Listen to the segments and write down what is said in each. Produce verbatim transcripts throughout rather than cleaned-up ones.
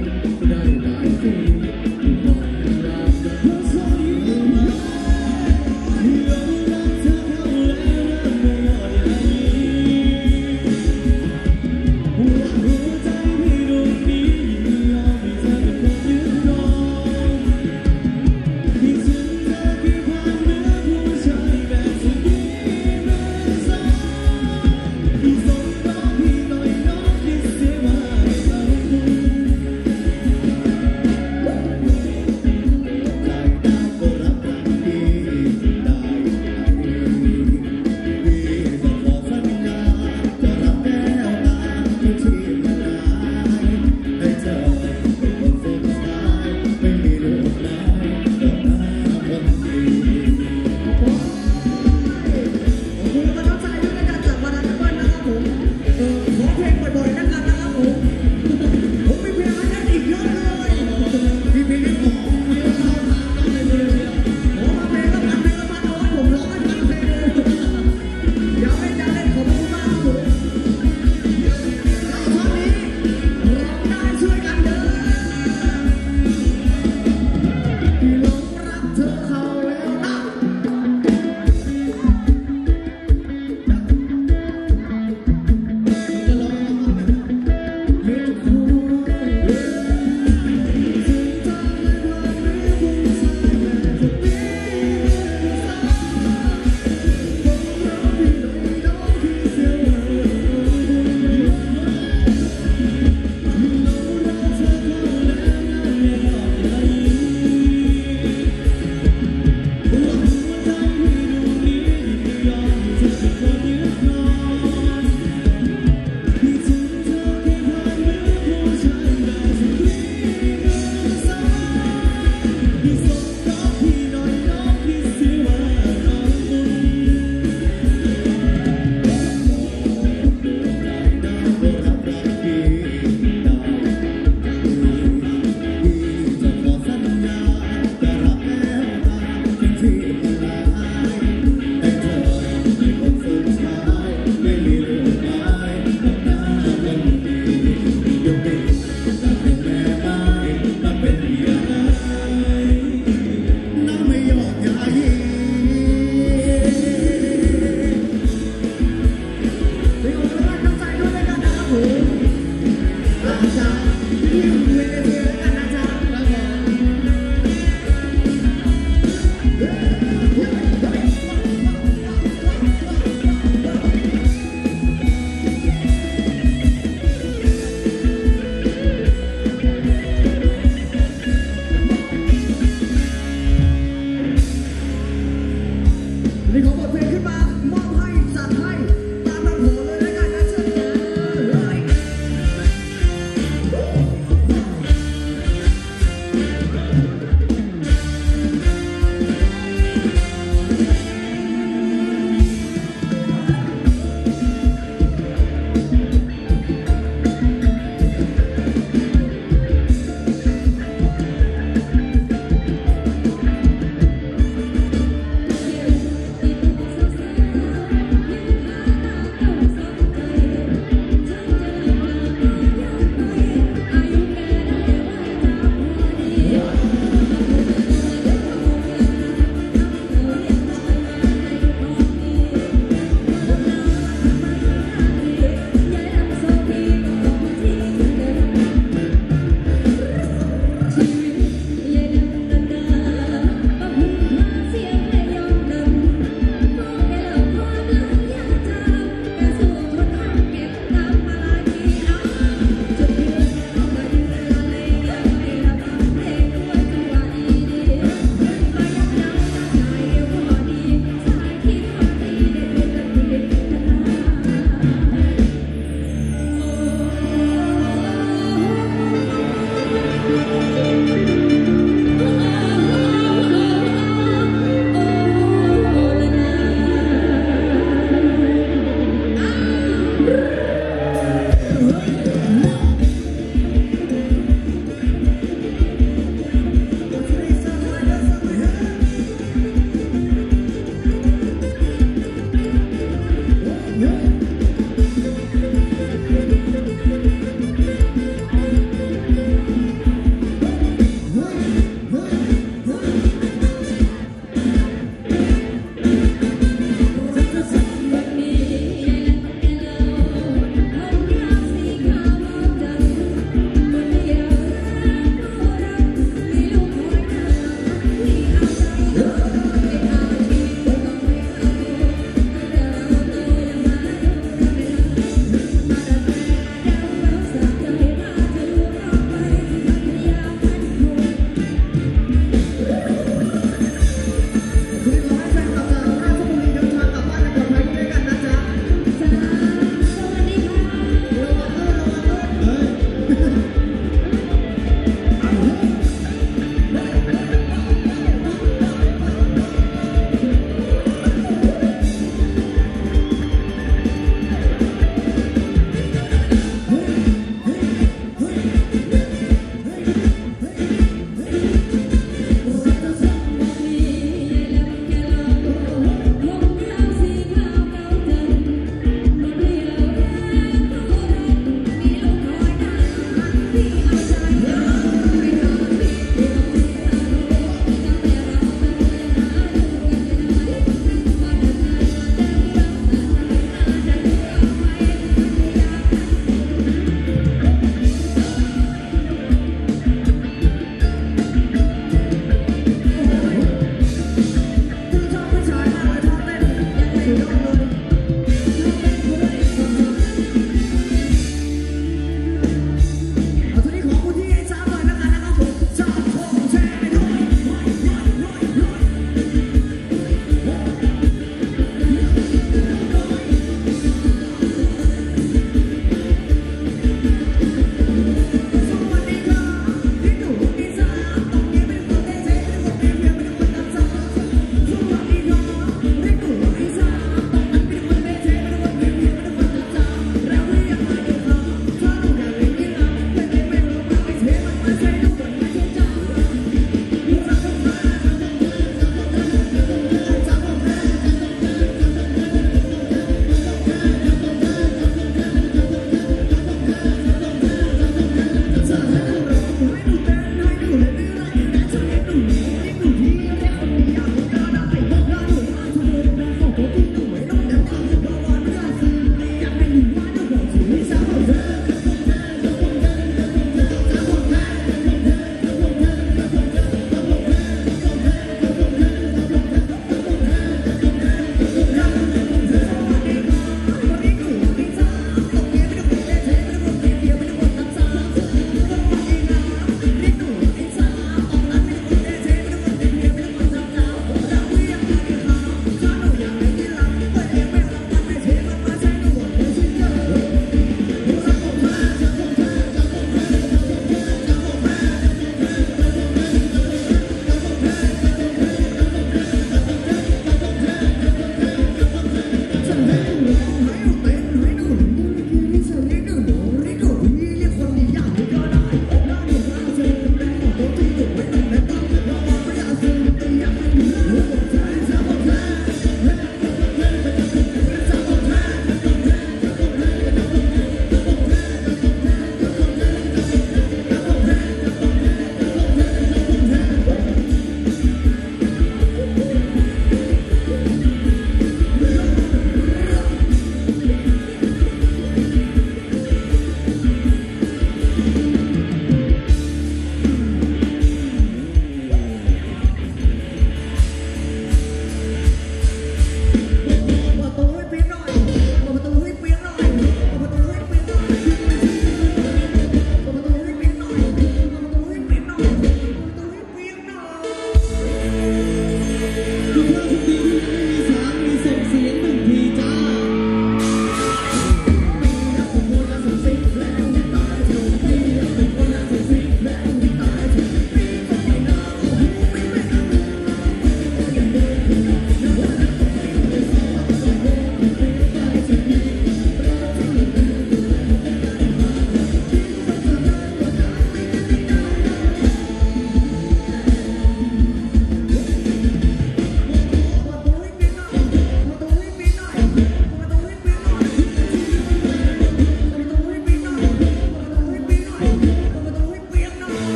เ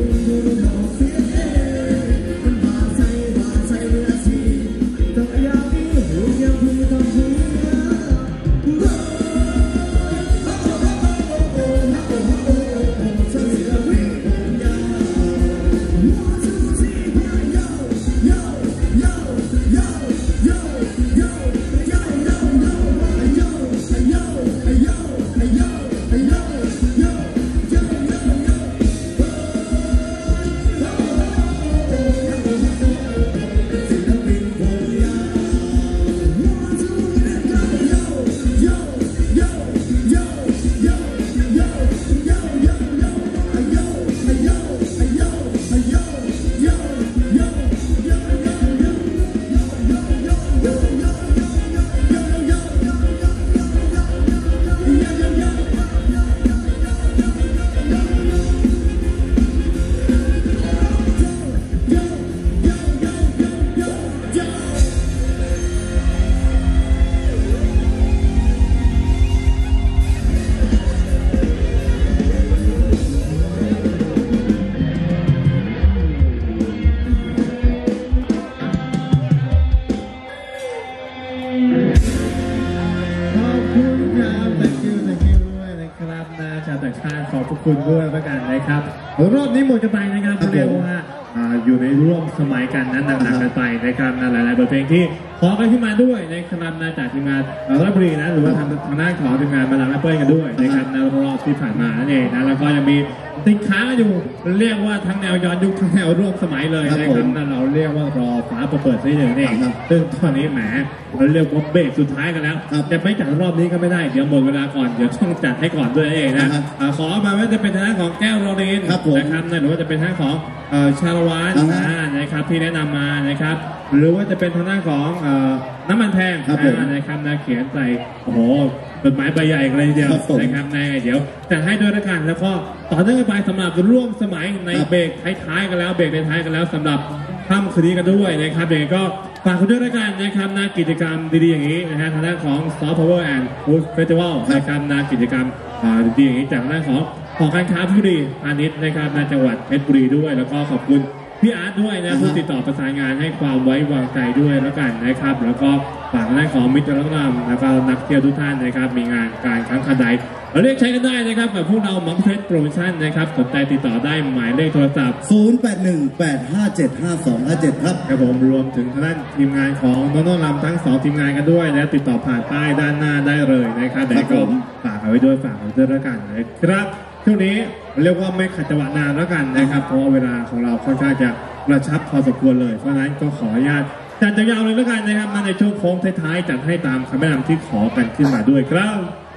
คุณด้วยประการนะครับรอบนี้หมดกันไปนะครับเรียกว่าอยู่ในร่วมสมัยกันนั้นหนักๆกันไปนะครับหลายๆบทเพลงที่ขอกันขึ้นมาด้วยนะครับมาจากทีมงานราชบุรีนะหรือว่าทางทางด้านของทีมงานมาลาแอปเปิลกันด้วยนะครับในรอบที่ผ่านมานั่นเองนะแล้วก็ยังมีติดค้างอยู่เรียกว่าทั้งแนวย้อนยุคทั้งแนวร่วมสมัยเลยนะครับนั่นเราเรียกว่ารอฟ้าเปิดที่หนึ่งเองซึ่งตอนนี้แหมเราเรียกว่าเบรกสุดท้ายกันแล้วจะไม่จัดรอบนี้ก็ไม่ได้เดี๋ยวหมดเวลาก่อนเดี๋ยวต้องจัดให้ก่อนด้วยเองนะขอมาว่าจะเป็นทางด้านของแก้วโรลินนะครับหรือว่าจะเป็นทางด้านของชาละวันนะครับที่แนะนำมานะครับหรือว่าจะเป็นทางด้านของน้ำมันแพงนะครับนาเขียนใส่โอ้โหต้นไม้ใบใหญ่เลยเดียวนะครับในเดี๋ยวจะให้ด้วยละกันแล้วก็ต่อเนื่องกันไปสำหรับร่วมสมัยในเบรกท้ายๆกันแล้วเบรกท้ายๆกันแล้วสำหรับค่ำคืนนี้กันด้วยนะครับเดี๋ยวก็ฝากคุณด้วยละกันนะครับในกิจกรรมดีๆอย่างนี้นะฮะทางด้านของ Soft Power and Food Festival นะครับในกิจกรรมดีๆอย่างนี้จากทางด้านของหอการค้าเพชรบุรีพาณิชย์นะครับในจังหวัดเพชรบุรีด้วยแล้วก็ขอบคุณพี่อาร์ตด้วยนะผู้ติดต่อประสานงานให้ความไว้วางใจด้วยแล้วกันนะครับแล้วก็ฝากในของมิตรรักนำแล้วก็นักเที่ยวทุกท่านนะครับมีงานการครั้งคันใดเราเรียกใช้กันได้นะครับกับพวกเรามังเพชรโปรโมชั่นนะครับสนใจติดต่อได้หมายเลขโทรศัพท์ศูนย์ แปด หนึ่ง แปด ห้า เจ็ด ห้า สอง ห้า เจ็ดครับครับผมรวมถึงทางด้านทีมงานของน้องๆลำทั้งสองทีมงานกันด้วยแล้วติดต่อผ่านป้ายด้านหน้าได้เลยนะครับแต่ก็ฝากเอาไว้ด้วยฝากเอาไว้ด้วยแล้วกันนะครับช่วงนี้เรียกว่าไม่ขัดจังหวะนานแล้วกันนะครับเพราะเวลาของเราค่อนข้างจะกระชับพอสมควรเลยเพราะฉะนั้นก็ขออนุญาตจัดยาวเลยแล้วกันนะครับมาในช่วงโค้งท้ายๆจัดให้ตามคำแนะนำที่ขอกันขึ้นมาด้วยครับ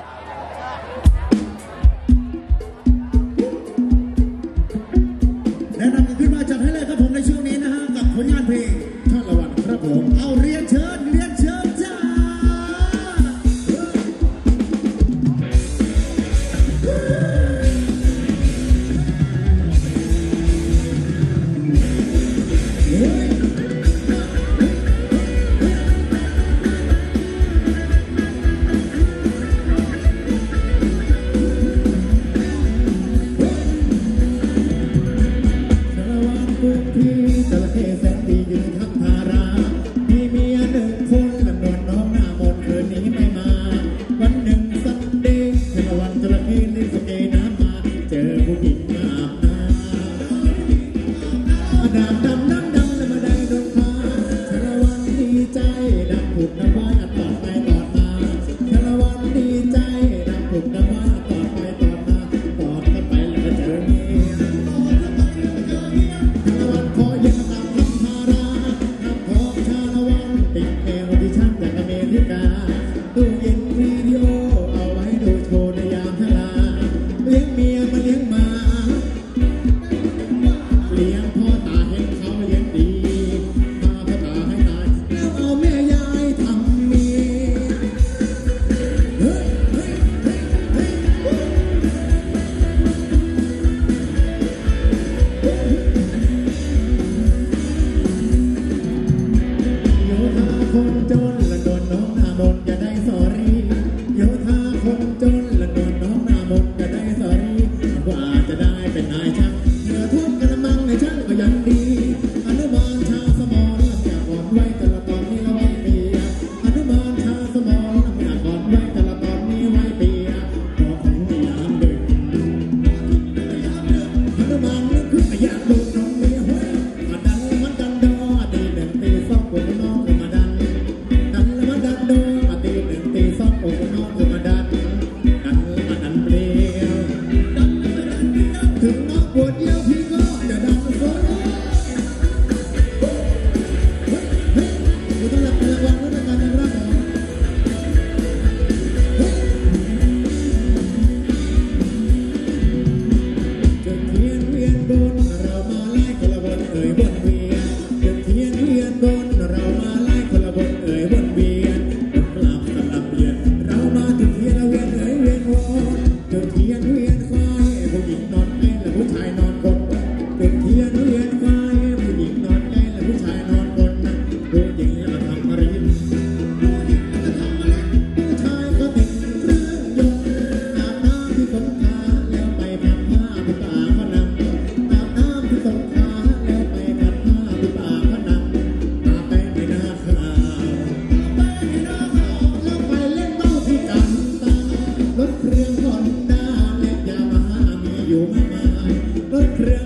แนะนำกันขึ้นมาจัดให้เลยครับผมในช่วงนี้นะฮะกับผลงานเพลงชาละวันครับผมเอาเรียนเชิญเรียนเชิญจ้าเลี้ยงพ่อตาเห็นเขา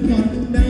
ก่อนได้